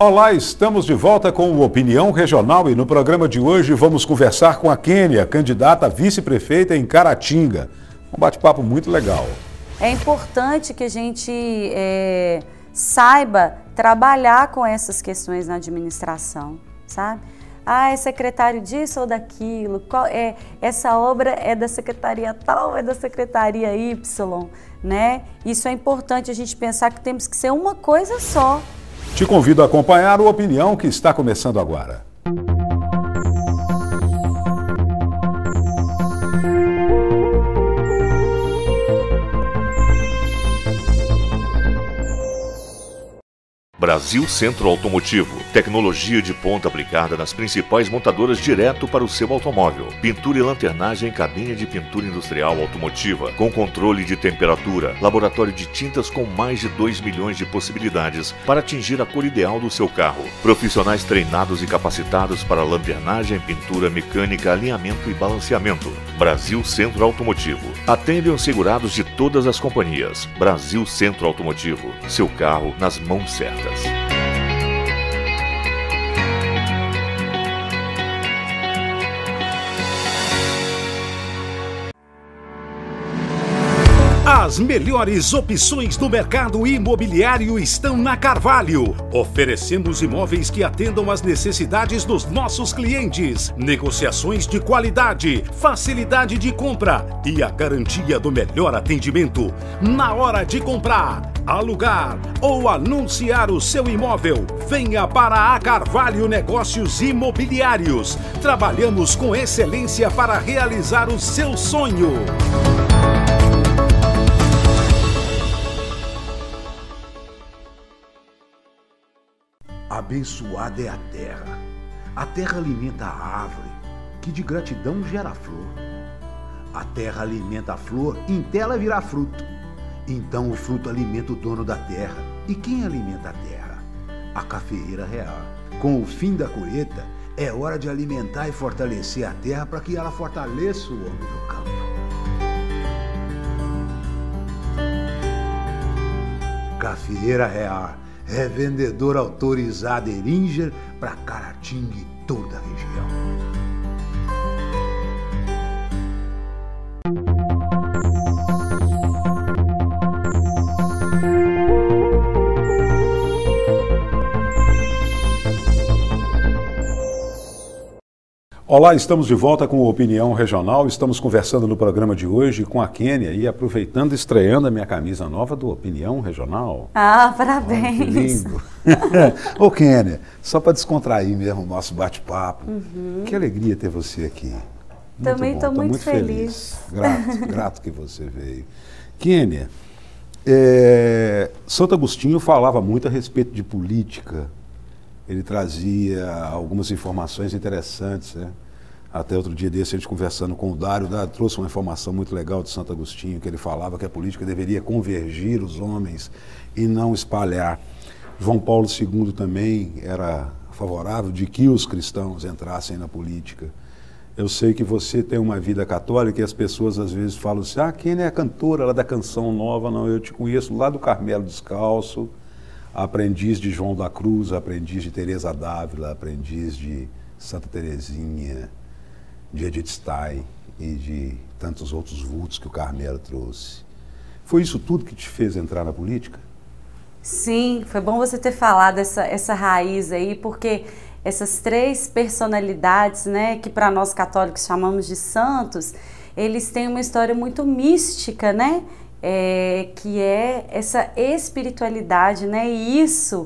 Olá, estamos de volta com o Opinião Regional e no programa de hoje vamos conversar com a Kênia, candidata a vice-prefeita em Caratinga. Um bate-papo muito legal. É importante que a gente saiba trabalhar com essas questões na administração, sabe? Ah, é secretário disso ou daquilo, essa obra é da secretaria tal, é da secretaria Y, né? Isso é importante a gente pensar que temos que ser uma coisa só. Te convido a acompanhar o Opinião que está começando agora. Brasil Centro Automotivo. Tecnologia de ponta aplicada nas principais montadoras direto para o seu automóvel. Pintura e lanternagem em cabine de pintura industrial automotiva, com controle de temperatura, laboratório de tintas com mais de 2 milhões de possibilidades para atingir a cor ideal do seu carro. Profissionais treinados e capacitados para lanternagem, pintura mecânica, alinhamento e balanceamento. Brasil Centro Automotivo. Atendem os segurados de todas as companhias. Brasil Centro Automotivo. Seu carro nas mãos certas. As melhores opções do mercado imobiliário estão na Carvalho. Oferecemos imóveis que atendam às necessidades dos nossos clientes. Negociações de qualidade, facilidade de compra e a garantia do melhor atendimento. Na hora de comprar, alugar ou anunciar o seu imóvel, venha para a Carvalho Negócios Imobiliários. Trabalhamos com excelência para realizar o seu sonho. Abençoada é a terra alimenta a árvore, que de gratidão gera flor. A terra alimenta a flor, então ela virá fruto. Então o fruto alimenta o dono da terra. E quem alimenta a terra? A cafeeira real. Com o fim da colheita, é hora de alimentar e fortalecer a terra para que ela fortaleça o homem do campo. Cafeeira real. Revendedor autorizado Eringer para Caratinga e toda a região. Olá, estamos de volta com o Opinião Regional. Estamos conversando no programa de hoje com a Kênia e aproveitando, estreando a minha camisa nova do Opinião Regional. Ah, parabéns! Oh, que lindo! Ô Kênia, só para descontrair mesmo o nosso bate-papo, que alegria ter você aqui. Muito Também estou muito feliz. Grato que você veio. Kênia, Santo Agostinho falava muito a respeito de política. Ele trazia algumas informações interessantes, né? Até outro dia desse, a gente conversando com o Dário trouxe uma informação muito legal de Santo Agostinho, que ele falava que a política deveria convergir os homens e não espalhar. João Paulo II também era favorável de que os cristãos entrassem na política. Eu sei que você tem uma vida católica e as pessoas às vezes falam assim, quem é a cantora, ela é da Canção Nova? Não, eu te conheço lá do Carmelo Descalço, aprendiz de João da Cruz, aprendiz de Teresa d'Ávila, aprendiz de Santa Teresinha, de Edith Stein e de tantos outros vultos que o Carmelo trouxe. Foi isso tudo que te fez entrar na política? Sim, foi bom você ter falado essa raiz aí, porque essas três personalidades, né, que para nós católicos chamamos de santos, eles têm uma história muito mística, né? Que é essa espiritualidade, né? E isso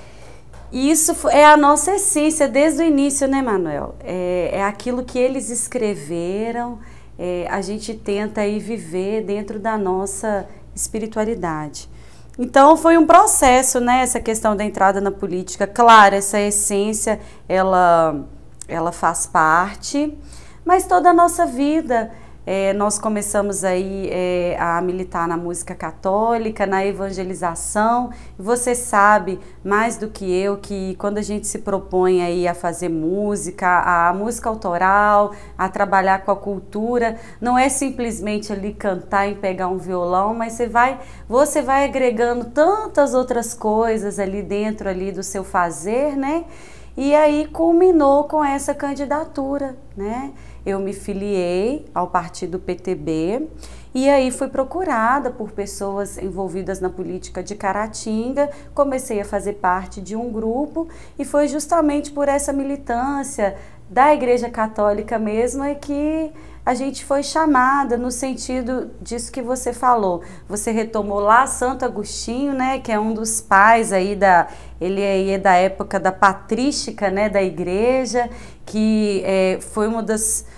é a nossa essência desde o início, né, Manuel? É aquilo que eles escreveram, a gente tenta aí viver dentro da nossa espiritualidade. Então foi um processo, né, essa questão da entrada na política. Claro, essa essência, ela faz parte, mas toda a nossa vida nós começamos aí a militar na música católica, na evangelização. E você sabe, mais do que eu, que quando a gente se propõe aí a fazer música, a música autoral, a trabalhar com a cultura, não é simplesmente ali cantar e pegar um violão, mas você vai agregando tantas outras coisas ali dentro ali do seu fazer, né? E aí culminou com essa candidatura, né? Eu me filiei ao partido PTB e aí fui procurada por pessoas envolvidas na política de Caratinga, comecei a fazer parte de um grupo e foi justamente por essa militância da Igreja Católica mesmo é que a gente foi chamada no sentido disso que você falou. Você retomou lá Santo Agostinho, né, que é um dos pais aí ele aí é da época da patrística, né, da igreja, que foi uma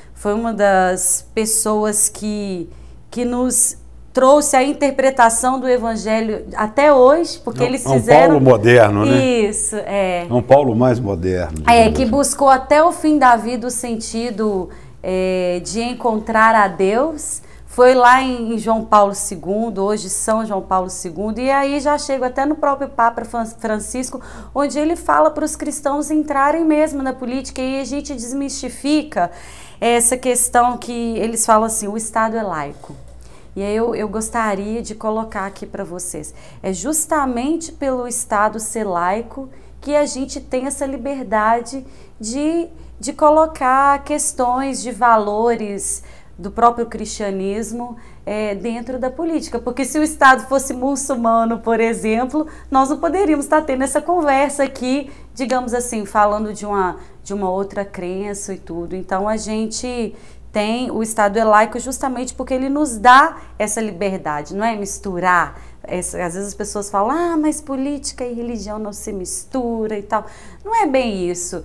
das pessoas que nos trouxe a interpretação do Evangelho até hoje, porque eles fizeram... É um Paulo moderno, né? Isso, É um Paulo mais moderno. Que buscou até o fim da vida o sentido de encontrar a Deus. Foi lá em João Paulo II, hoje São João Paulo II, e aí já chego até no próprio Papa Francisco, onde ele fala para os cristãos entrarem mesmo na política, e a gente desmistifica essa questão que eles falam assim, o Estado é laico. E aí eu gostaria de colocar aqui para vocês, é justamente pelo Estado ser laico que a gente tem essa liberdade de colocar questões de valores do próprio cristianismo dentro da política. Porque se o Estado fosse muçulmano, por exemplo, nós não poderíamos estar tendo essa conversa aqui, digamos assim, falando de uma outra crença e tudo. Então a gente tem o Estado laico justamente porque ele nos dá essa liberdade, não é misturar. Às vezes as pessoas falam, mas política e religião não se mistura e tal. Não é bem isso.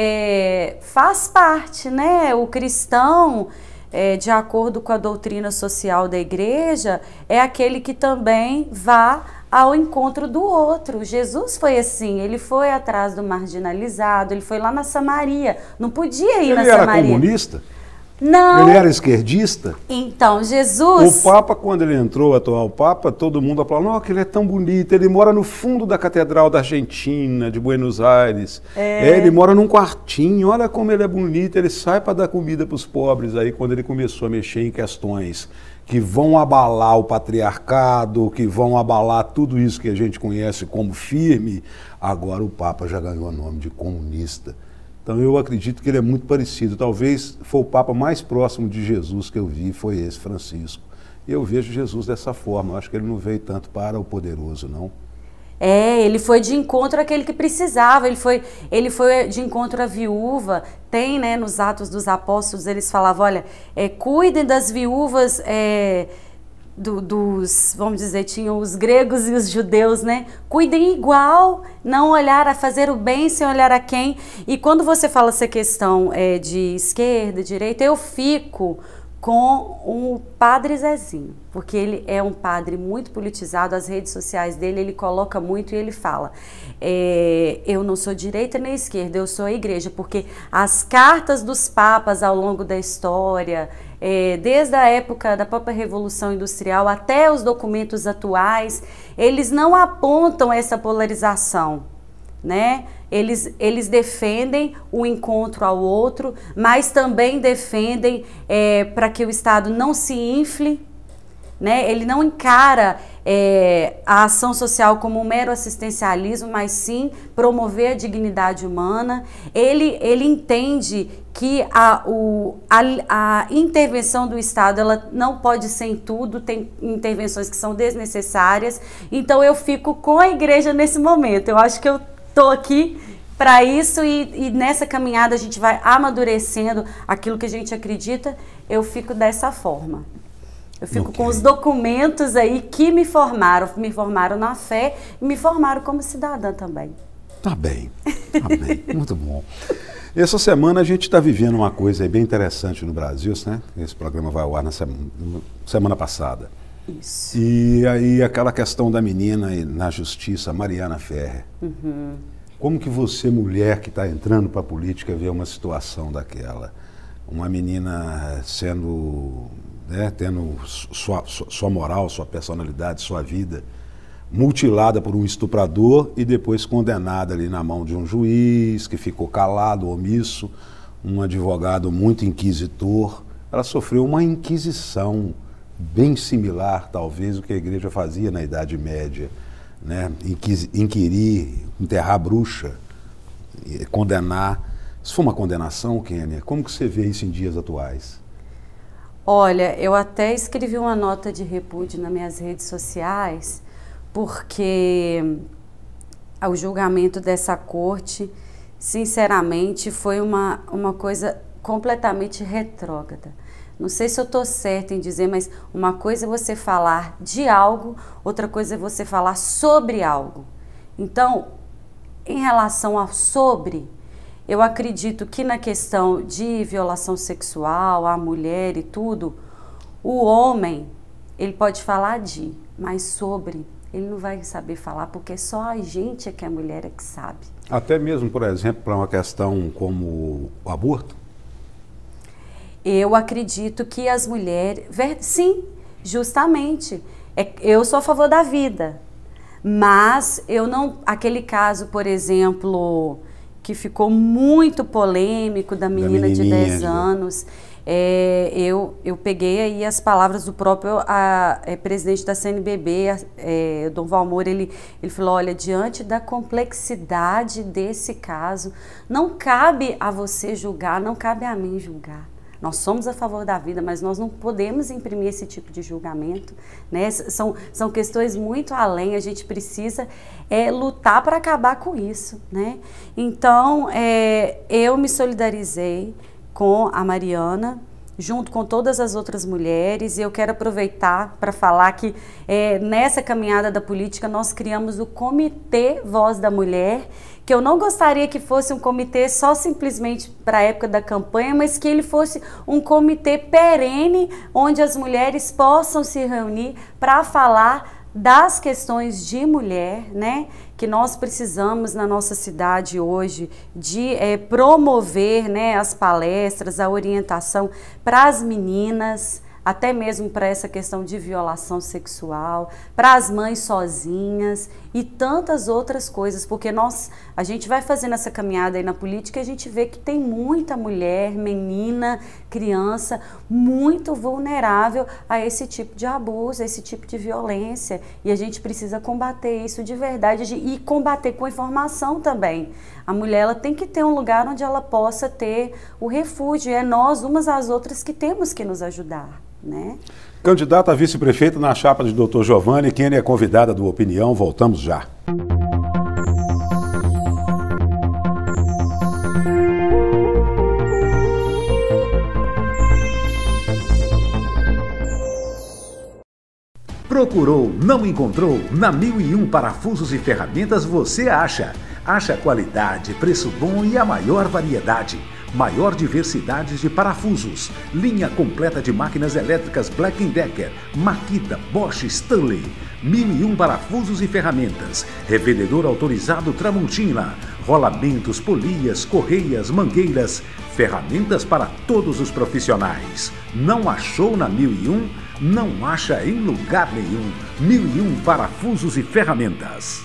Faz parte, né? O cristão, de acordo com a doutrina social da igreja, é aquele que também vá ao encontro do outro. Jesus foi assim, ele foi atrás do marginalizado, ele foi lá na Samaria, não podia ir na Samaria. Ele era comunista? Não. Ele era esquerdista? Então, Jesus... O Papa, quando ele entrou, o atual Papa, todo mundo aplaudiu, não, que ele é tão bonito, ele mora no fundo da Catedral da Argentina, de Buenos Aires. Ele mora num quartinho, olha como ele é bonito, ele sai para dar comida para os pobres aí, quando ele começou a mexer em questões que vão abalar o patriarcado, que vão abalar tudo isso que a gente conhece como firme, agora o Papa já ganhou o nome de comunista. Então eu acredito que ele é muito parecido, talvez foi o Papa mais próximo de Jesus que eu vi, foi esse, Francisco. E eu vejo Jesus dessa forma, eu acho que ele não veio tanto para o poderoso, não. Ele foi de encontro àquele que precisava, ele foi de encontro à viúva. Tem, né, nos Atos dos Apóstolos, eles falavam, olha, cuidem das viúvas... vamos dizer, tinham os gregos e os judeus, né? Cuidem igual, não olhar a fazer o bem sem olhar a quem. E quando você fala essa questão de esquerda, direita, eu fico com o padre Zezinho, porque ele é um padre muito politizado, as redes sociais dele, ele coloca muito e ele fala, eu não sou direita nem esquerda, eu sou a igreja, porque as cartas dos papas ao longo da história, desde a época da própria Revolução Industrial até os documentos atuais, eles não apontam essa polarização, né? Eles defendem o encontro ao outro, mas também defendem para que o Estado não se infle, né? Ele não encara a ação social como um mero assistencialismo, mas sim promover a dignidade humana. Ele entende que a intervenção do Estado ela não pode ser em tudo, tem intervenções que são desnecessárias. Então eu fico com a igreja nesse momento. Eu acho que eu estou aqui para isso e nessa caminhada a gente vai amadurecendo aquilo que a gente acredita. Eu fico dessa forma. Eu fico com os documentos aí que me formaram na fé e me formaram como cidadã também. Tá bem, muito bom. Essa semana a gente está vivendo uma coisa bem interessante no Brasil, né? Esse programa vai ao ar na semana passada. Isso. E aí aquela questão da menina na justiça, Mariana Ferrer. Como que você, mulher que está entrando para a política, vê uma situação daquela? uma menina sendo, né, tendo sua moral, sua personalidade, sua vida mutilada por um estuprador e depois condenada ali na mão de um juiz que ficou calado, omisso, um advogado muito inquisitor. Ela sofreu uma inquisição bem similar, talvez, ao que a igreja fazia na Idade Média, né? Inquirir, enterrar a bruxa, condenar. Isso foi uma condenação, Kênia? Como que você vê isso em dias atuais? Olha, eu até escrevi uma nota de repúdio nas minhas redes sociais, porque o julgamento dessa corte, sinceramente, foi uma coisa completamente retrógrada. Não sei se eu estou certa em dizer, mas uma coisa é você falar de algo, outra coisa é você falar sobre algo. Então, em relação ao sobre, eu acredito que na questão de violação sexual, a mulher e tudo, o homem, ele pode falar de, mas sobre, ele não vai saber falar, porque só a gente é que a mulher é que sabe. Até mesmo, por exemplo, para uma questão como o aborto? Eu acredito que as mulheres... Sim, justamente. Eu sou a favor da vida. Mas eu não... Aquele caso, por exemplo, que ficou muito polêmico da menina de 10 anos... eu peguei aí as palavras do próprio presidente da CNBB, Dom Valmor, ele falou, olha, diante da complexidade desse caso, não cabe a você julgar, não cabe a mim julgar. Nós somos a favor da vida, mas nós não podemos imprimir esse tipo de julgamento, né? São questões muito além, a gente precisa lutar para acabar com isso, né? Então, eu me solidarizei com a Mariana, junto com todas as outras mulheres, e eu quero aproveitar para falar que nessa caminhada da política nós criamos o Comitê Voz da Mulher, que eu não gostaria que fosse um comitê só simplesmente para a época da campanha, mas que ele fosse um comitê perene, onde as mulheres possam se reunir para falar das questões de mulher, né, que nós precisamos na nossa cidade hoje de promover, né, as palestras, a orientação para as meninas, até mesmo para essa questão de violação sexual, para as mães sozinhas e tantas outras coisas, porque a gente vai fazendo essa caminhada aí na política e a gente vê que tem muita mulher, menina, criança, muito vulnerável a esse tipo de abuso, a esse tipo de violência, e a gente precisa combater isso de verdade e combater com informação também. A mulher, ela tem que ter um lugar onde ela possa ter o refúgio, é nós, umas às outras, que temos que nos ajudar, né? Candidata a vice-prefeita na chapa de Dr. Giovanni, Kênia é convidada do Opinião, voltamos já. Procurou, não encontrou? Na 1001 Parafusos e Ferramentas você acha. Acha qualidade, preço bom e a maior variedade. Maior diversidade de parafusos. Linha completa de máquinas elétricas Black & Decker, Makita, Bosch, Stanley. 1001 Parafusos e Ferramentas. Revendedor autorizado Tramontina. Rolamentos, polias, correias, mangueiras. Ferramentas para todos os profissionais. Não achou na 1001? Não acha em lugar nenhum. 1001 Parafusos e Ferramentas.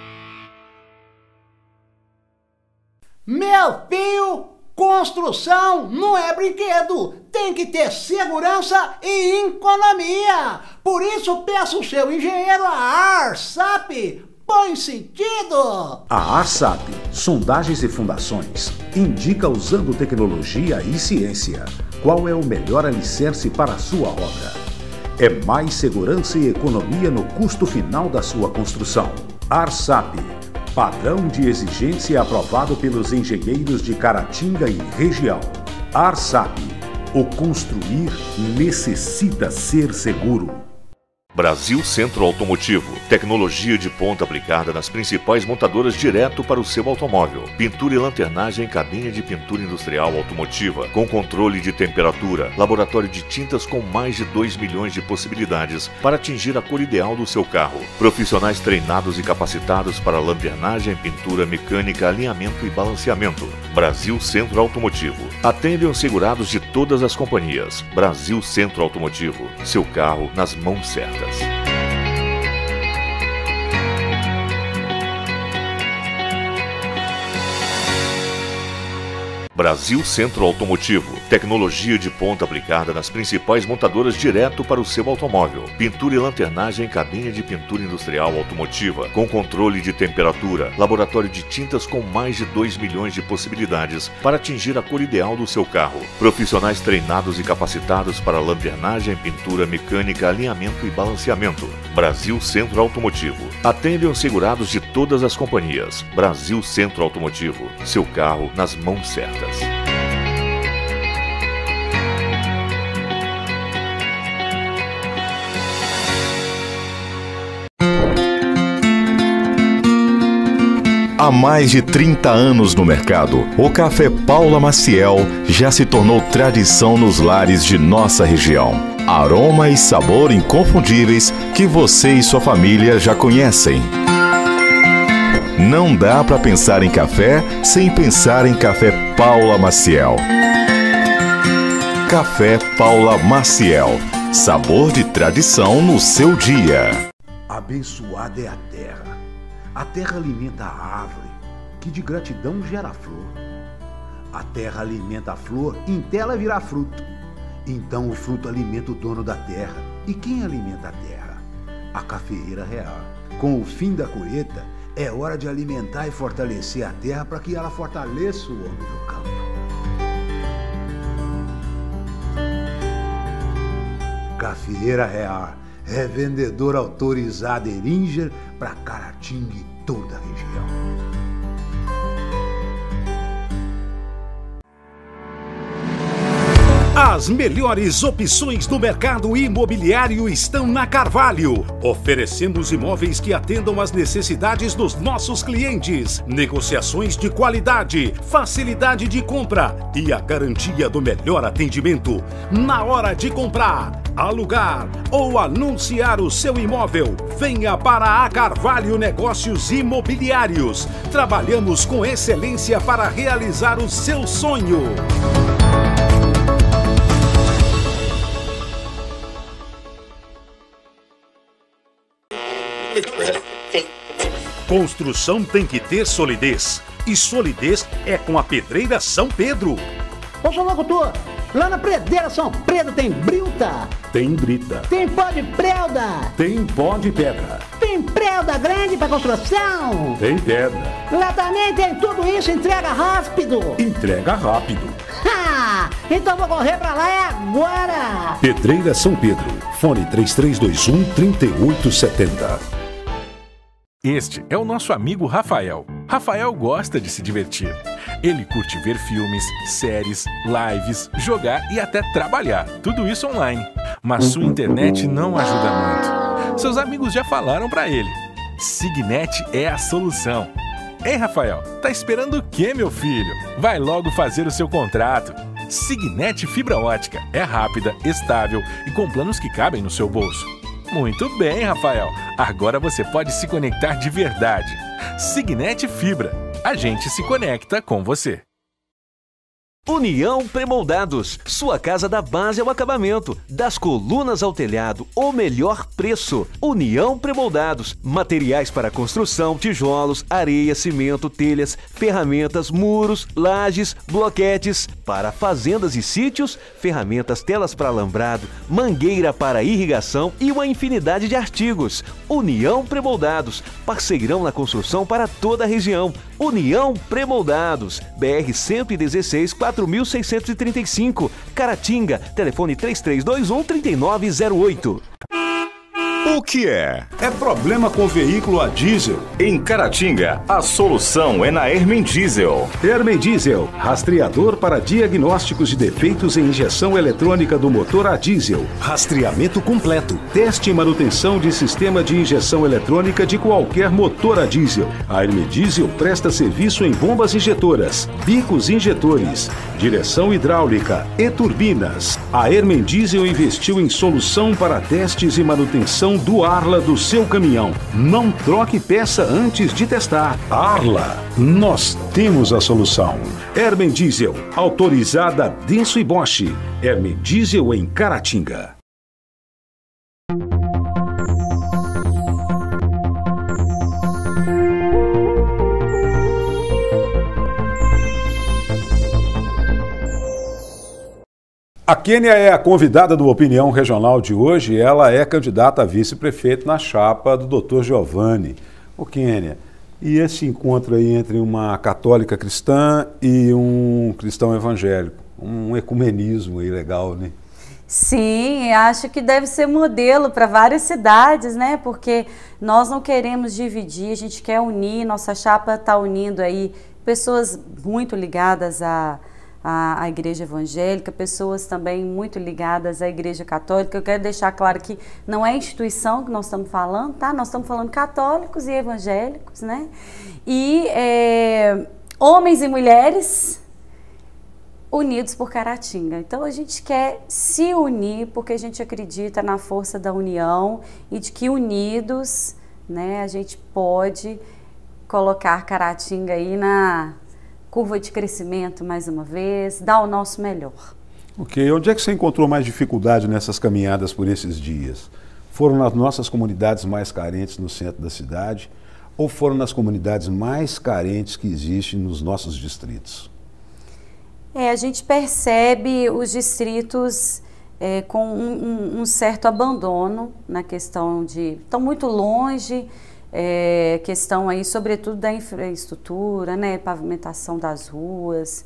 Meu filho! Construção não é brinquedo, tem que ter segurança e economia. Por isso peço o seu engenheiro a ARSAP. Põe sentido! A ARSAP, sondagens e fundações, indica usando tecnologia e ciência qual é o melhor alicerce para a sua obra. É mais segurança e economia no custo final da sua construção. ARSAP, padrão de exigência aprovado pelos engenheiros de Caratinga e região. ARSAP, o construir necessita ser seguro. Brasil Centro Automotivo, tecnologia de ponta aplicada nas principais montadoras direto para o seu automóvel. Pintura e lanternagem em cabine de pintura industrial automotiva, com controle de temperatura, laboratório de tintas com mais de 2 milhões de possibilidades para atingir a cor ideal do seu carro. Profissionais treinados e capacitados para lanternagem, pintura, mecânica, alinhamento e balanceamento. Brasil Centro Automotivo. Atendem os segurados de todas as companhias. Brasil Centro Automotivo. Seu carro nas mãos certas. Brasil Centro Automotivo, tecnologia de ponta aplicada nas principais montadoras direto para o seu automóvel. Pintura e lanternagem em cabine de pintura industrial automotiva, com controle de temperatura, laboratório de tintas com mais de 2 milhões de possibilidades para atingir a cor ideal do seu carro. Profissionais treinados e capacitados para lanternagem, pintura, mecânica, alinhamento e balanceamento. Brasil Centro Automotivo. Atendem os segurados de todas as companhias. Brasil Centro Automotivo. Seu carro nas mãos certas. Há mais de 30 anos no mercado, o Café Paula Maciel já se tornou tradição nos lares de nossa região. Aroma e sabor inconfundíveis que você e sua família já conhecem. Não dá para pensar em café sem pensar em Café Paula Maciel. Café Paula Maciel. Sabor de tradição no seu dia. Abençoada é a terra. A terra alimenta a árvore, que de gratidão gera flor. A terra alimenta a flor, em ela virá fruto. Então o fruto alimenta o dono da terra. E quem alimenta a terra? A cafeeira real. Com o fim da colheita, é hora de alimentar e fortalecer a terra para que ela fortaleça o homem do campo. Cafeeira Real, revendedor autorizado Eringer para Caratinga e toda a região. As melhores opções no mercado imobiliário estão na Carvalho. Oferecemos imóveis que atendam às necessidades dos nossos clientes. Negociações de qualidade, facilidade de compra e a garantia do melhor atendimento na hora de comprar, alugar ou anunciar o seu imóvel. Venha para a Carvalho Negócios Imobiliários. Trabalhamos com excelência para realizar o seu sonho. Construção tem que ter solidez. E solidez é com a Pedreira São Pedro. Ô, seu locutor, lá na Pedreira São Pedro tem brita? Tem brita. Tem pó de prelda? Tem pó de pedra. Tem prelda grande para construção? Tem pedra. Lá também tem tudo isso, entrega rápido? Entrega rápido. Ha! Então vou correr pra lá agora! Pedreira São Pedro. Fone 3321-3870. Este é o nosso amigo Rafael. Rafael gosta de se divertir. Ele curte ver filmes, séries, lives, jogar e até trabalhar. Tudo isso online. Mas sua internet não ajuda muito. Seus amigos já falaram pra ele. Signet é a solução. Ei, Rafael, tá esperando o quê, meu filho? Vai logo fazer o seu contrato. Signet Fibra Ótica é rápida, estável e com planos que cabem no seu bolso. Muito bem, Rafael. Agora você pode se conectar de verdade. Signet Fibra. A gente se conecta com você. União Premoldados, sua casa da base ao acabamento, das colunas ao telhado, o melhor preço. União Premoldados, materiais para construção, tijolos, areia, cimento, telhas, ferramentas, muros, lajes, bloquetes. Para fazendas e sítios, ferramentas, telas para alambrado, mangueira para irrigação e uma infinidade de artigos. União Premoldados, parceirão na construção para toda a região. União Premoldados, BR 116 4635, Caratinga, telefone 3321-3908. O que é? É problema com veículo a diesel. Em Caratinga, a solução é na Hermen Diesel. Hermen Diesel, rastreador para diagnósticos de defeitos em injeção eletrônica do motor a diesel. Rastreamento completo. Teste e manutenção de sistema de injeção eletrônica de qualquer motor a diesel. A Hermen Diesel presta serviço em bombas injetoras, bicos injetores, direção hidráulica e turbinas. A Hermen Diesel investiu em solução para testes e manutenção do Arla do seu caminhão. Não troque peça antes de testar. Arla, nós temos a solução. Hermen Diesel, autorizada Denso e Bosch. Hermen Diesel em Caratinga. A Kênia é a convidada do Opinião Regional de hoje. Ela é candidata a vice-prefeito na chapa do Dr. Giovanni. Ô Kênia, e esse encontro aí entre uma católica cristã e um cristão evangélico? Um ecumenismo aí legal, né? Sim, acho que deve ser modelo para várias cidades, né? Porque nós não queremos dividir, a gente quer unir. Nossa chapa está unindo aí pessoas muito ligadas à Igreja Evangélica, pessoas também muito ligadas à Igreja Católica. Eu quero deixar claro que não é instituição que nós estamos falando, tá? Nós estamos falando católicos e evangélicos, né? E homens e mulheres unidos por Caratinga. Então a gente quer se unir porque a gente acredita na força da união e de que unidos, né, a gente pode colocar Caratinga aí na curva de crescimento mais uma vez, dar o nosso melhor. Ok, onde é que você encontrou mais dificuldade nessas caminhadas por esses dias? Foram nas nossas comunidades mais carentes no centro da cidade ou foram nas comunidades mais carentes que existem nos nossos distritos? A gente percebe os distritos com um certo abandono na questão de... estão muito longe, questão aí, sobretudo, da infraestrutura, né, pavimentação das ruas.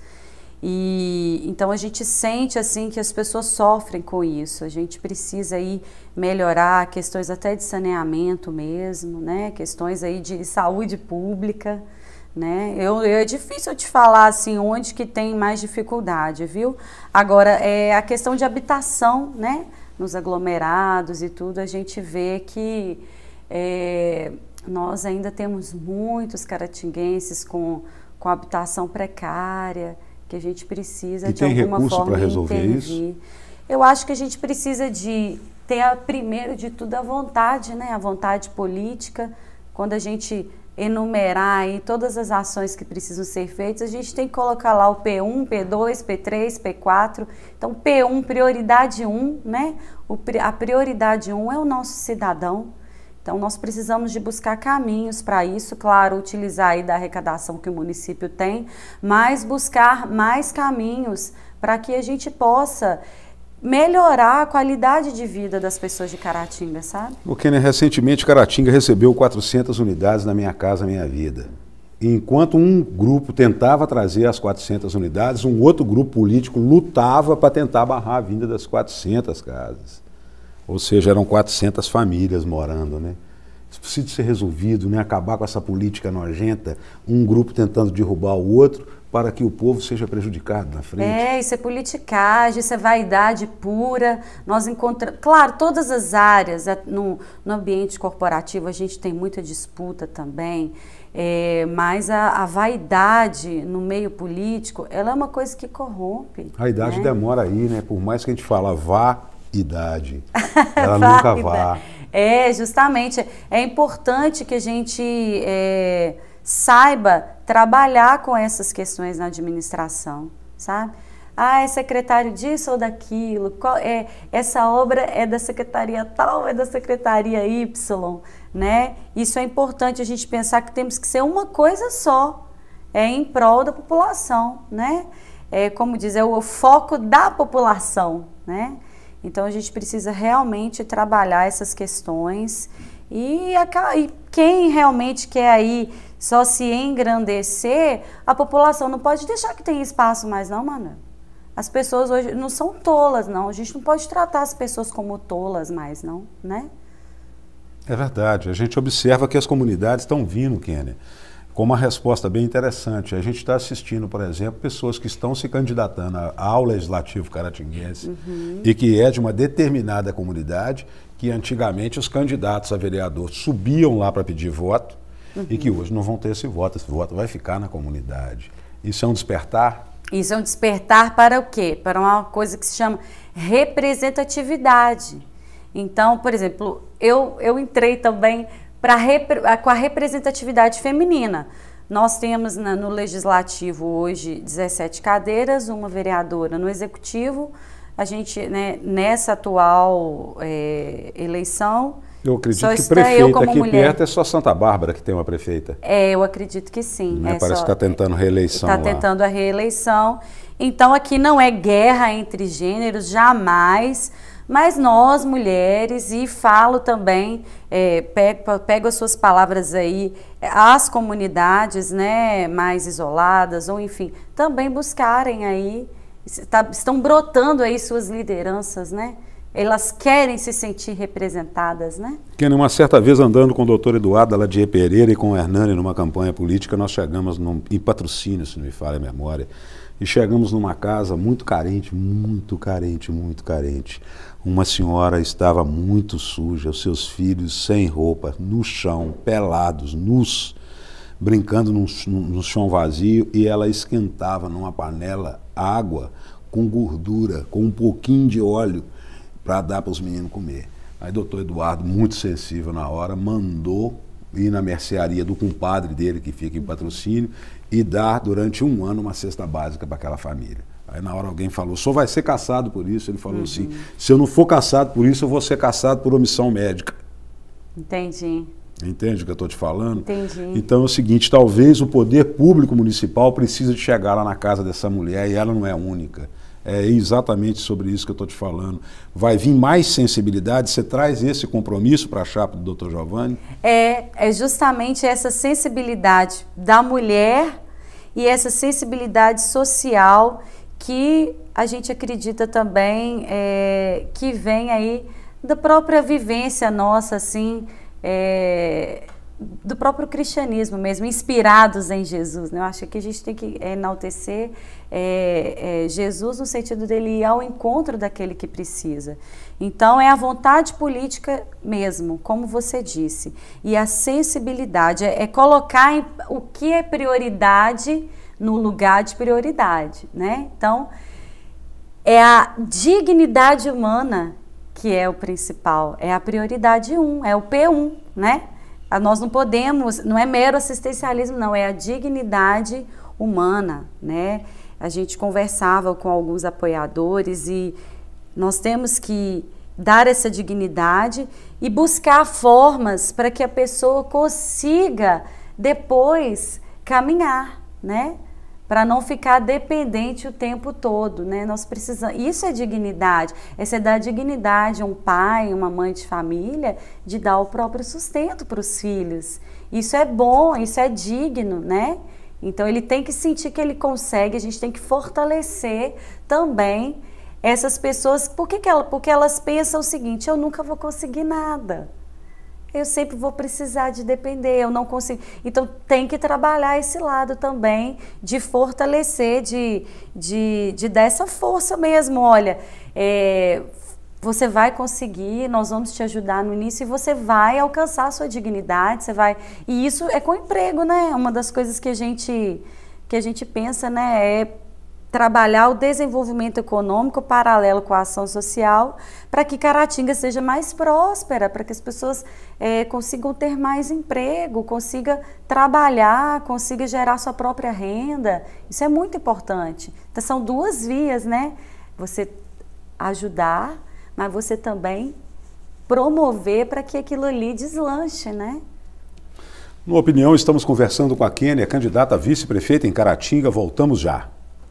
E então a gente sente assim que as pessoas sofrem com isso. A gente precisa aí melhorar questões até de saneamento mesmo, né, questões aí de saúde pública. Né? É difícil eu te falar assim onde que tem mais dificuldade, viu? Agora, a questão de habitação, né? Nos aglomerados e tudo, a gente vê que nós ainda temos muitos caratinguenses com habitação precária, que a gente precisa de alguma forma resolver isso? Eu acho que a gente precisa de ter, primeiro de tudo, a vontade, né? A vontade política. Quando a gente enumerar aí todas as ações que precisam ser feitas, a gente tem que colocar lá o P1, P2, P3, P4. Então, P1, prioridade 1, né? A prioridade 1 é o nosso cidadão. Então, nós precisamos de buscar caminhos para isso, claro, utilizar aí da arrecadação que o município tem, mas buscar mais caminhos para que a gente possa melhorar a qualidade de vida das pessoas de Caratinga, sabe? O Kênia, recentemente Caratinga recebeu 400 unidades na Minha Casa Minha Vida. E enquanto um grupo tentava trazer as 400 unidades, um outro grupo político lutava para tentar barrar a vinda das 400 casas. Ou seja, eram 400 famílias morando, né? Isso precisa ser resolvido, né? Acabar com essa política nojenta, um grupo tentando derrubar o outro, para que o povo seja prejudicado na frente. Isso é politicagem, isso é vaidade pura. Nós encontramos, claro, todas as áreas, no ambiente corporativo a gente tem muita disputa também, mas a vaidade no meio político, ela é uma coisa que corrompe. A idade, né? Demora aí, né? Por mais que a gente fala idade, ela nunca vá. Justamente, é importante que a gente saiba trabalhar com essas questões na administração, sabe? É secretário disso ou daquilo, essa obra é da secretaria tal, é da secretaria Y, né? Isso é importante a gente pensar que temos que ser uma coisa só, em prol da população, né? Como diz, é o foco da população, né? Então a gente precisa realmente trabalhar essas questões e quem realmente quer aí só se engrandecer, a população não pode deixar que tenha espaço mais não, mano. As pessoas hoje não são tolas, não. A gente não pode tratar as pessoas como tolas mais, não, né? É verdade. A gente observa que as comunidades estão vindo, Kênia, com uma resposta bem interessante. A gente está assistindo, por exemplo, pessoas que estão se candidatando ao Legislativo caratinguense e que é de uma determinada comunidade, que antigamente os candidatos a vereador subiam lá para pedir voto e que hoje não vão ter esse voto vai ficar na comunidade. Isso é um despertar? Isso é um despertar para o quê? Para uma coisa que se chama representatividade. Então, por exemplo, eu entrei também com a representatividade feminina. Nós temos no Legislativo hoje 17 cadeiras, uma vereadora no Executivo. A gente, né, nessa atual eleição... Eu acredito que prefeita aqui mulher. Perto é só Santa Bárbara que tem uma prefeita. Eu acredito que sim. Né? Parece que está tentando reeleição lá. Está tentando a reeleição. Então aqui não é guerra entre gêneros, jamais... Mas nós, mulheres, e falo também, pego as suas palavras aí, as comunidades, né, mais isoladas, ou enfim, também buscarem aí, estão brotando aí suas lideranças, né? Elas querem se sentir representadas, né? Kênia, uma certa vez andando com o doutor Eduardo Aladier Pereira e com o Hernani numa campanha política, nós chegamos em Patrocínio, se não me falha a memória, e chegamos numa casa muito carente, muito carente, muito carente. Uma senhora estava muito suja, os seus filhos sem roupa, no chão, pelados, nus, brincando no chão vazio, e ela esquentava numa panela água com gordura, com um pouquinho de óleo, para dar para os meninos comer. Aí o doutor Eduardo, muito sensível na hora, mandou ir na mercearia do compadre dele, que fica em Patrocínio, e dar durante um ano uma cesta básica para aquela família. Aí na hora alguém falou, o senhor vai ser cassado por isso? Ele falou assim, se eu não for cassado por isso, eu vou ser cassado por omissão médica. Entendi. Entende o que eu estou te falando? Entendi. Então é o seguinte, talvez o poder público municipal precise de chegar lá na casa dessa mulher, e ela não é a única. É exatamente sobre isso que eu estou te falando. Vai vir mais sensibilidade? Você traz esse compromisso para a chapa do Dr. Giovanni? É justamente essa sensibilidade da mulher e essa sensibilidade social que a gente acredita também que vem aí da própria vivência nossa, assim, do próprio cristianismo mesmo, inspirados em Jesus, né? Eu acho que a gente tem que enaltecer Jesus no sentido dele ir ao encontro daquele que precisa. Então é a vontade política mesmo, como você disse, e a sensibilidade, colocar o que é prioridade no lugar de prioridade, né? Então é a dignidade humana que é o principal, é a prioridade 1, é o P1, né? Nós não podemos, não é mero assistencialismo, não, é a dignidade humana, né? A gente conversava com alguns apoiadores e nós temos que dar essa dignidade e buscar formas para que a pessoa consiga depois caminhar, né? Para não ficar dependente o tempo todo, né? Nós precisamos, isso é dignidade, essa é dar dignidade a um pai, uma mãe de família, de dar o próprio sustento para os filhos. Isso é bom, isso é digno, né? Então ele tem que sentir que ele consegue, a gente tem que fortalecer também essas pessoas, porque elas pensam o seguinte, eu nunca vou conseguir nada. Eu sempre vou precisar de depender, eu não consigo. Então tem que trabalhar esse lado também, de fortalecer, de dar essa força mesmo. Olha, você vai conseguir, nós vamos te ajudar no início e você vai alcançar a sua dignidade, você vai... E isso é com emprego, né? Uma das coisas que a gente pensa, né, é trabalhar o desenvolvimento econômico paralelo com a ação social para que Caratinga seja mais próspera, para que as pessoas consigam ter mais emprego, consiga trabalhar, consiga gerar sua própria renda. Isso é muito importante. Então são duas vias, né? Você ajudar, mas você também promover para que aquilo ali deslanche, né? No Opinião, estamos conversando com a Kênia, candidata a vice-prefeita em Caratinga. Voltamos já.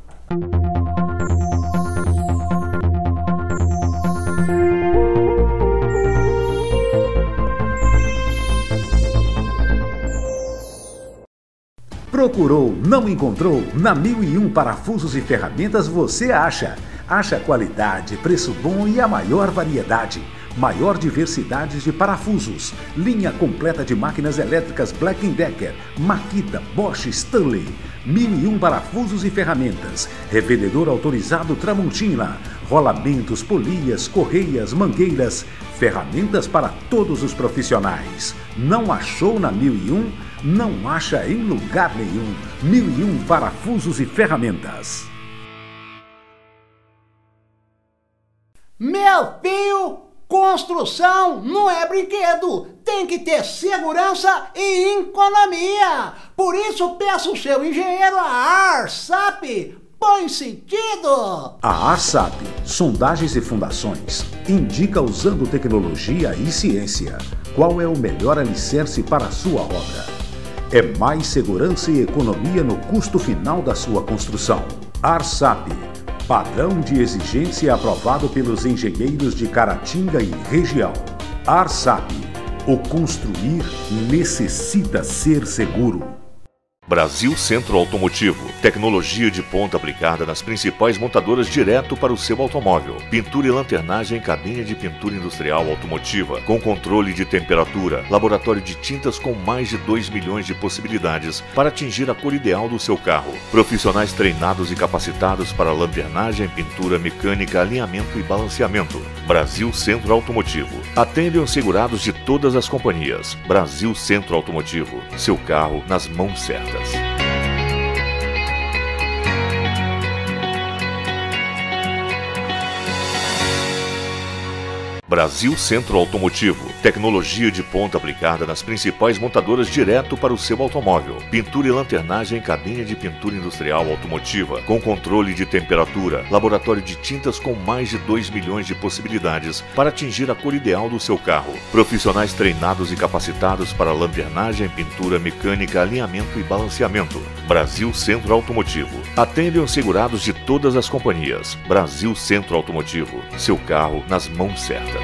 Procurou, não encontrou? Na 1001 Parafusos e Ferramentas você acha. Acha qualidade, preço bom e a maior variedade. Maior diversidade de parafusos. Linha completa de máquinas elétricas Black & Decker, Makita, Bosch, Stanley. 1001 parafusos e ferramentas. Revendedor autorizado Tramontina. Rolamentos, polias, correias, mangueiras. Ferramentas para todos os profissionais. Não achou na 1001? Não acha em lugar nenhum. 1001 parafusos e ferramentas. Meu filho, construção não é brinquedo. Tem que ter segurança e economia. Por isso peço o seu engenheiro a ARSAP. Põe sentido. A ARSAP, sondagens e fundações, indica usando tecnologia e ciência qual é o melhor alicerce para a sua obra. É mais segurança e economia no custo final da sua construção. ARSAP, padrão de exigência aprovado pelos engenheiros de Caratinga e região. ARSAP, o construir necessita ser seguro. Brasil Centro Automotivo. Tecnologia de ponta aplicada nas principais montadoras direto para o seu automóvel. Pintura e lanternagem em cabine de pintura industrial automotiva, com controle de temperatura. Laboratório de tintas com mais de 2 milhões de possibilidades para atingir a cor ideal do seu carro. Profissionais treinados e capacitados para lanternagem, pintura mecânica, alinhamento e balanceamento. Brasil Centro Automotivo. Atendem os segurados de todas as companhias. Brasil Centro Automotivo. Seu carro nas mãos certas. Brasil Centro Automotivo. Tecnologia de ponta aplicada nas principais montadoras direto para o seu automóvel. Pintura e lanternagem em cabine de pintura industrial automotiva, com controle de temperatura. Laboratório de tintas com mais de 2 milhões de possibilidades para atingir a cor ideal do seu carro. Profissionais treinados e capacitados para lanternagem, pintura mecânica, alinhamento e balanceamento. Brasil Centro Automotivo. Atendem os segurados de todas as companhias. Brasil Centro Automotivo. Seu carro nas mãos certas.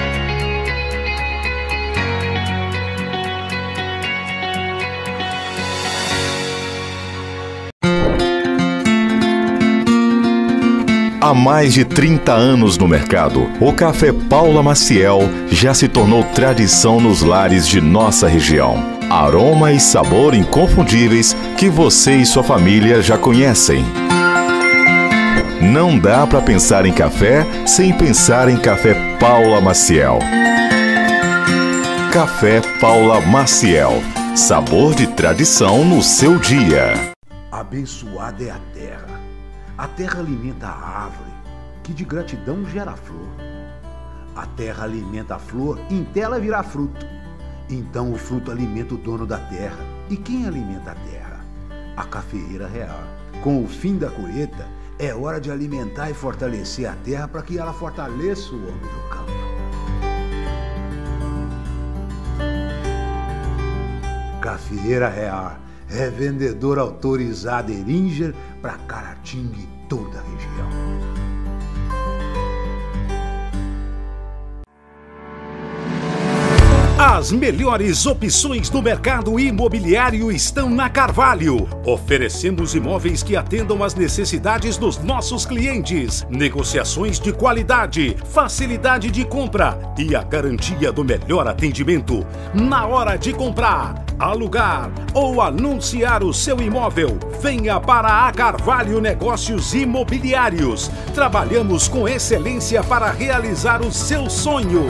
Há mais de 30 anos no mercado, o Café Paula Maciel já se tornou tradição nos lares de nossa região. Aroma e sabor inconfundíveis que você e sua família já conhecem. Não dá para pensar em café sem pensar em Café Paula Maciel. Café Paula Maciel. Sabor de tradição no seu dia. Abençoada é a terra. A terra alimenta a árvore, que de gratidão gera flor. A terra alimenta a flor, em ela virá fruto. Então o fruto alimenta o dono da terra. E quem alimenta a terra? A cafeeira real. Com o fim da colheita, é hora de alimentar e fortalecer a terra para que ela fortaleça o homem do campo. Cafeeira Real, revendedor autorizado Eringer para Caratinga e toda a região. As melhores opções do mercado imobiliário estão na Carvalho. Oferecemos imóveis que atendam às necessidades dos nossos clientes. Negociações de qualidade, facilidade de compra e a garantia do melhor atendimento na hora de comprar, alugar ou anunciar o seu imóvel. Venha para a Carvalho Negócios Imobiliários. Trabalhamos com excelência para realizar o seu sonho.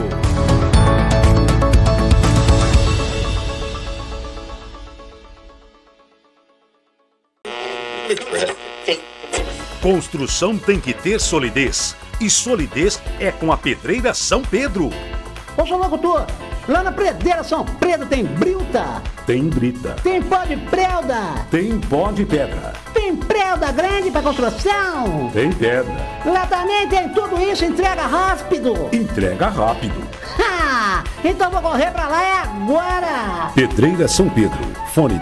Construção tem que ter solidez. E solidez é com a Pedreira São Pedro. Ô, seu locutor, lá na Pedreira São Pedro tem brita? Tem brita. Tem pó de prelda? Tem pó de pedra. Tem prelda grande para construção? Tem pedra. Lá também tem tudo isso, entrega rápido? Entrega rápido. Ha! Então vou correr pra lá agora! Pedreira São Pedro. Fone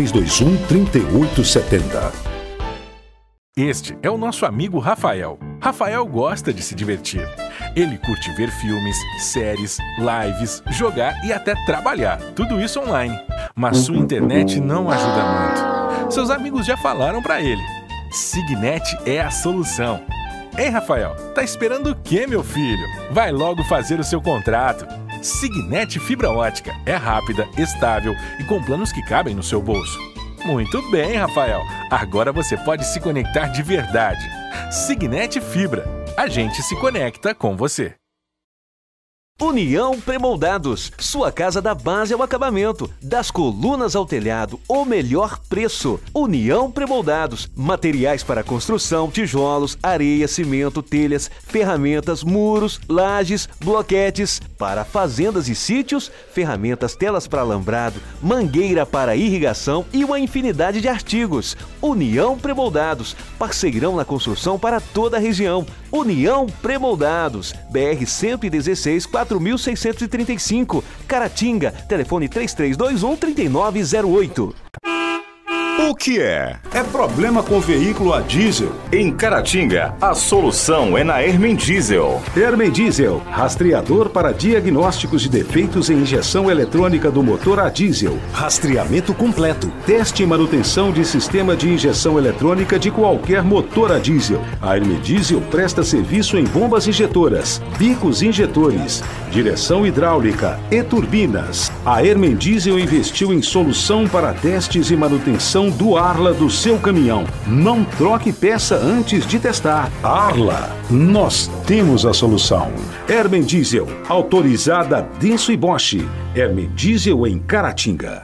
3321-3870. Este é o nosso amigo Rafael. Rafael gosta de se divertir. Ele curte ver filmes, séries, lives, jogar e até trabalhar. Tudo isso online. Mas sua internet não ajuda muito. Seus amigos já falaram para ele. Signet é a solução. Ei, Rafael, tá esperando o quê, meu filho? Vai logo fazer o seu contrato. Signet Fibra Ótica é rápida, estável e com planos que cabem no seu bolso. Muito bem, Rafael. Agora você pode se conectar de verdade. Signet Fibra. A gente se conecta com você. União Premoldados, sua casa da base ao acabamento, das colunas ao telhado, o melhor preço. União Premoldados, materiais para construção, tijolos, areia, cimento, telhas, ferramentas, muros, lajes, bloquetes. Para fazendas e sítios, ferramentas, telas para alambrado, mangueira para irrigação e uma infinidade de artigos. União Premoldados, parceirão na construção para toda a região. União Premoldados, BR 116 4635, Caratinga, telefone 3321-3908. O que é? É problema com veículo a diesel. Em Caratinga, a solução é na Hermen Diesel. Hermen Diesel, rastreador para diagnósticos de defeitos em injeção eletrônica do motor a diesel. Rastreamento completo. Teste e manutenção de sistema de injeção eletrônica de qualquer motor a diesel. A Hermen Diesel presta serviço em bombas injetoras, bicos injetores, direção hidráulica e turbinas. A Hermen Diesel investiu em solução para testes e manutenção do Arla do seu caminhão. Não troque peça antes de testar. Arla, nós temos a solução. Hermen Diesel, autorizada Denso e Bosch. Hermen Diesel em Caratinga.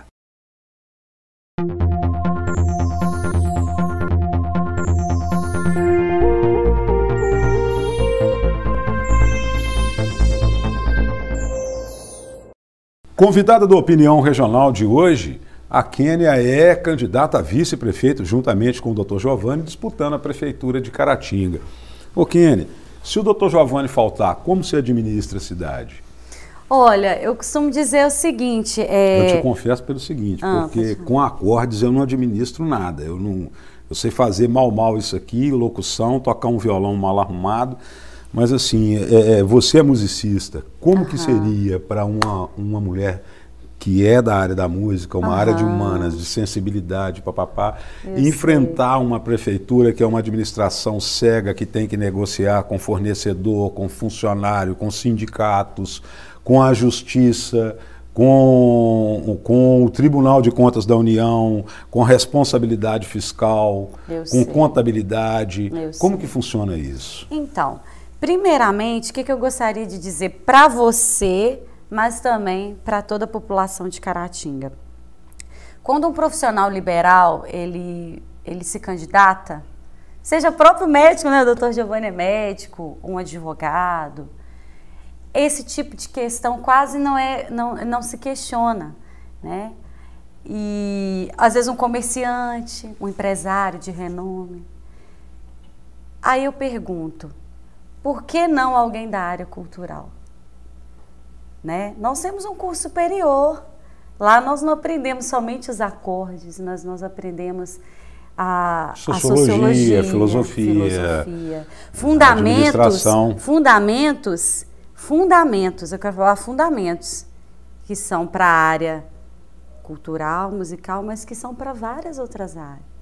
Convidada do Opinião Regional de hoje, a Kênia é candidata a vice-prefeito, juntamente com o Dr. Giovanni, disputando a prefeitura de Caratinga. Ô Kênia, se o Dr. Giovanni faltar, como se administra a cidade? Olha, eu costumo dizer o seguinte... Eu te confesso pelo seguinte, porque com acordes eu não administro nada. Eu sei fazer mal isso aqui, locução, tocar um violão mal arrumado, mas assim, você é musicista. Como que seria para uma mulher que é da área da música, uma área de humanas, de sensibilidade, papapá, enfrentar uma prefeitura que é uma administração cega, que tem que negociar com fornecedor, com funcionário, com sindicatos, com a justiça, com o Tribunal de Contas da União, com responsabilidade fiscal, com contabilidade. Como que funciona isso? Então, primeiramente, o que eu gostaria de dizer para você, mas também para toda a população de Caratinga. Quando um profissional liberal, ele se candidata, seja próprio médico, né, o Dr. Giovanni é médico, um advogado, esse tipo de questão quase não se questiona, né? E às vezes um comerciante, um empresário de renome. Aí eu pergunto, por que não alguém da área cultural? Né? Nós temos um curso superior, lá nós não aprendemos somente os acordes, nós aprendemos a sociologia, filosofia, fundamentos, eu quero falar fundamentos, que são para a área cultural, musical, mas que são para várias outras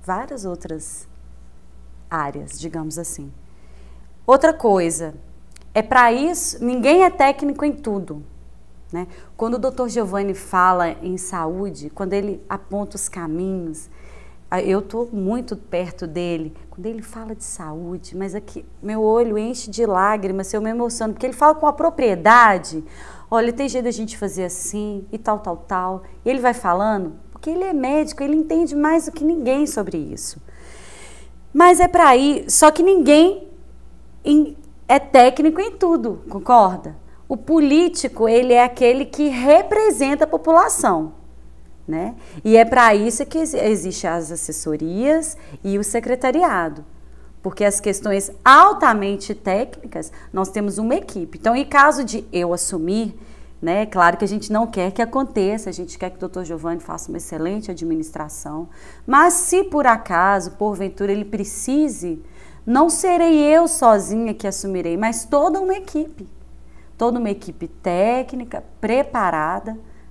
áreas, digamos assim. Outra coisa, para isso, ninguém é técnico em tudo. Né? Quando o Dr. Giovanni fala em saúde, quando ele aponta os caminhos, eu estou muito perto dele, quando ele fala de saúde, mas aqui meu olho enche de lágrimas, eu me emociono, porque ele fala com a propriedade, olha, tem jeito da gente fazer assim, e tal, e ele vai falando, porque ele é médico, ele entende mais do que ninguém sobre isso. Mas é para ir, só que ninguém é técnico em tudo, concorda? O político, ele é aquele que representa a população, né? E é para isso que existem as assessorias e o secretariado, porque as questões altamente técnicas, nós temos uma equipe. Então, em caso de eu assumir, né, claro que a gente não quer que aconteça, a gente quer que o Dr. Giovanni faça uma excelente administração, mas se por acaso, porventura, ele precise, não serei eu sozinha que assumirei, mas toda uma equipe técnica, preparada,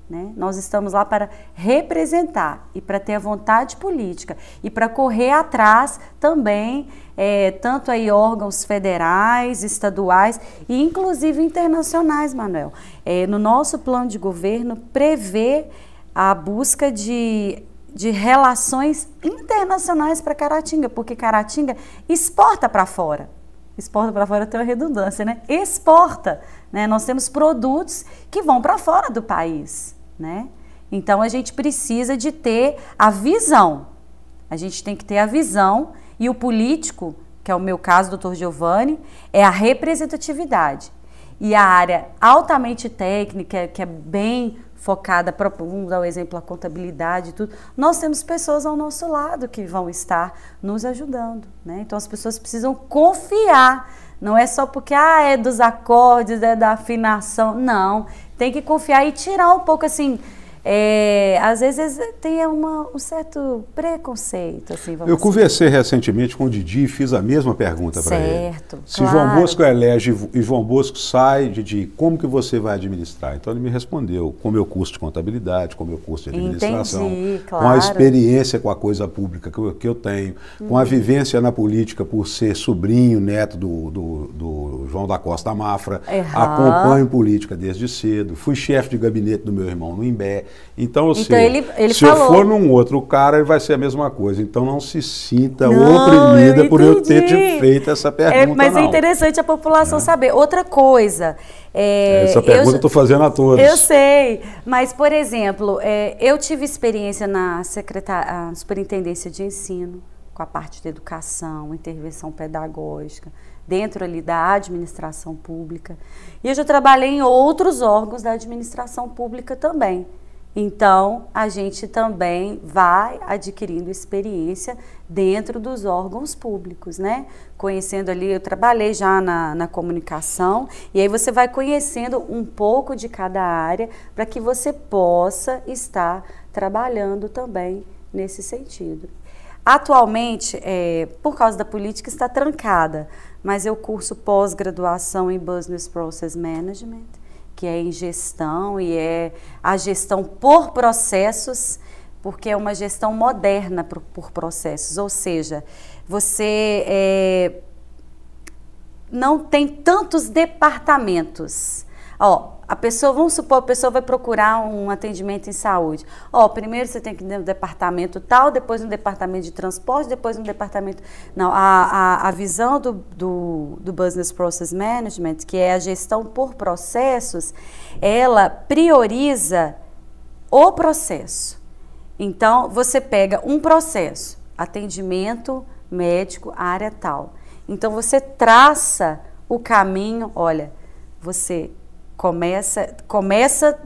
né? Nós estamos lá para representar e para ter a vontade política e para correr atrás também, tanto aí órgãos federais, estaduais e inclusive internacionais, Manuel. No nosso plano de governo prevê a busca de relações internacionais para Caratinga, porque Caratinga exporta para fora. Exporta para fora tem uma redundância, né? Exporta, né? Nós temos produtos que vão para fora do país, né? Então a gente precisa de ter a visão. A gente tem que ter a visão e o político, que é o meu caso, doutor Giovanni, é a representatividade. E a área altamente técnica, que é bem focada, vamos dar o exemplo, a contabilidade e tudo, nós temos pessoas ao nosso lado que vão estar nos ajudando, né? Então as pessoas precisam confiar, não é só porque é dos acordes, é da afinação, não, tem que confiar e tirar um pouco assim, às vezes tem um certo preconceito, assim, vamos Eu conversei recentemente com o Didi e fiz a mesma pergunta para ele. Certo, Se claro. João Bosco elege e João Bosco sai, Didi, como que você vai administrar? Então ele me respondeu, com o meu curso de contabilidade, com o meu curso de administração, Entendi, claro. com a experiência com a coisa pública que eu tenho, com a vivência na política por ser sobrinho, neto do João da Costa Mafra, acompanho política desde cedo, fui chefe de gabinete do meu irmão no Imbé. Então, ou seja, ele se falou, eu for num outro cara, ele vai ser a mesma coisa. Então não se sinta oprimida por eu ter te feito essa pergunta. Mas é interessante a população saber. Outra coisa. Essa pergunta eu estou fazendo a todos. Eu sei, mas, por exemplo, eu tive experiência na Superintendência de Ensino, com a parte de educação, intervenção pedagógica, dentro ali da administração pública. E eu já trabalhei em outros órgãos da administração pública também. Então, a gente também vai adquirindo experiência dentro dos órgãos públicos, né? Conhecendo ali, eu trabalhei já na comunicação, e aí você vai conhecendo um pouco de cada área para que você possa estar trabalhando também nesse sentido. Atualmente, por causa da política, está trancada, mas eu curso pós-graduação em Business Process Management, que é em gestão e é a gestão por processos, porque é uma gestão moderna por processos, ou seja, você não tem tantos departamentos. A pessoa, vamos supor, a pessoa vai procurar um atendimento em saúde. Primeiro você tem que ir no departamento tal, depois no departamento de transporte, depois no departamento... Não, a visão do Business Process Management, que é a gestão por processos, ela prioriza o processo. Então, você pega um processo, atendimento médico, área tal. Então, você traça o caminho, olha, você... Começa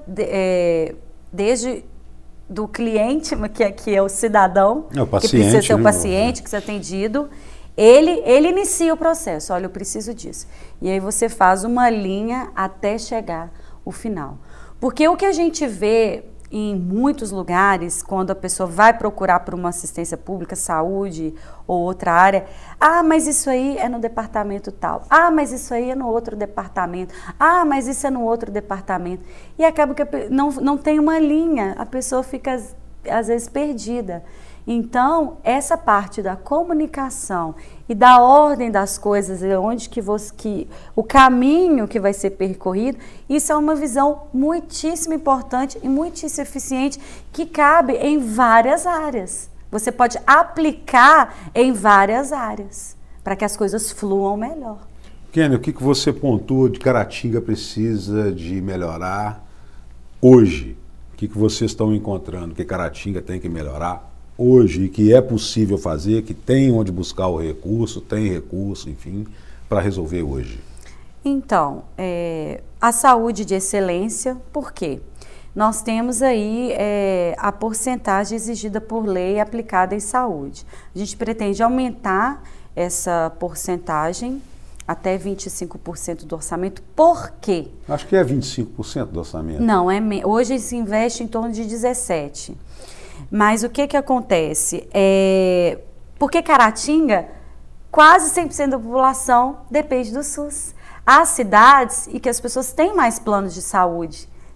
desde do cliente, que é o cidadão, o paciente, que precisa ser o paciente, que ser atendido. Ele inicia o processo, olha, eu preciso disso. E aí você faz uma linha até chegar ao final. Porque o que a gente vê em muitos lugares, quando a pessoa vai procurar por uma assistência pública, saúde ou outra área, mas isso aí é no departamento tal, mas isso aí é no outro departamento, mas isso é no outro departamento. E acaba que não tem uma linha, a pessoa fica às vezes perdida. Então, essa parte da comunicação e da ordem das coisas, onde o caminho que vai ser percorrido, isso é uma visão muitíssimo importante e muitíssimo eficiente, que cabe em várias áreas. Você pode aplicar em várias áreas, para que as coisas fluam melhor. Kênia, o que você pontua de Caratinga precisa de melhorar hoje? O que vocês estão encontrando que Caratinga tem que melhorar hoje e que é possível fazer, que tem onde buscar o recurso, tem recurso, enfim, para resolver hoje? Então, a saúde de excelência, por quê? Nós temos aí a porcentagem exigida por lei aplicada em saúde. A gente pretende aumentar essa porcentagem até 25% do orçamento. Por quê? Acho que é 25% do orçamento. Não, hoje se investe em torno de 17%. Mas o que acontece? Porque Caratinga, quase 100% da população depende do SUS. Há cidades em que as pessoas têm mais planos de saúde,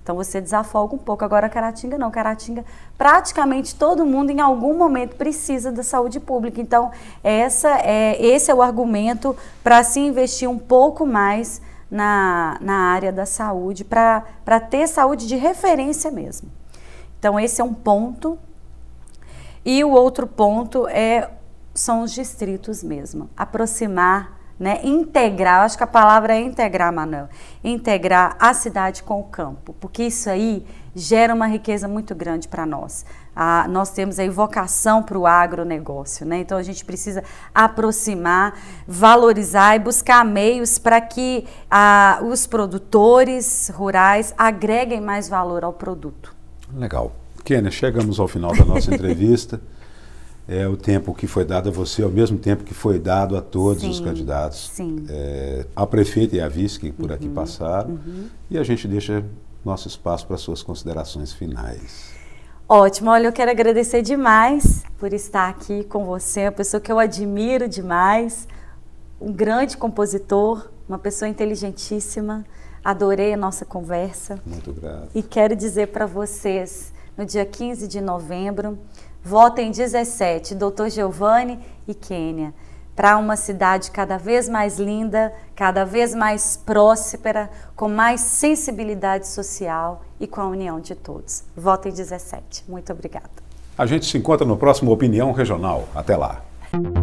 Então você desafoga um pouco. Agora Caratinga não, Caratinga praticamente todo mundo em algum momento precisa da saúde pública. Então esse é o argumento para se investir um pouco mais na área da saúde, para ter saúde de referência mesmo. Então esse é um ponto. E o outro ponto são os distritos mesmo, aproximar, né, integrar, acho que a palavra é integrar, Manuel, integrar a cidade com o campo, porque isso aí gera uma riqueza muito grande para nós. Nós temos aí vocação para o agronegócio, né? Então a gente precisa aproximar, valorizar e buscar meios para que os produtores rurais agreguem mais valor ao produto. Legal. Kênia, chegamos ao final da nossa entrevista. O tempo que foi dado a você é o mesmo tempo que foi dado a todos os candidatos. Sim. A prefeita e a vice que por aqui passaram. E a gente deixa nosso espaço para suas considerações finais. Ótimo. Olha, eu quero agradecer demais por estar aqui com você, uma pessoa que eu admiro demais, um grande compositor, uma pessoa inteligentíssima. Adorei a nossa conversa. Muito grato. E quero dizer para vocês, no dia 15 de novembro, votem 17, Dr. Giovanni e Kênia, para uma cidade cada vez mais linda, cada vez mais próspera, com mais sensibilidade social e com a união de todos. Votem 17. Muito obrigada. A gente se encontra no próximo Opinião Regional. Até lá.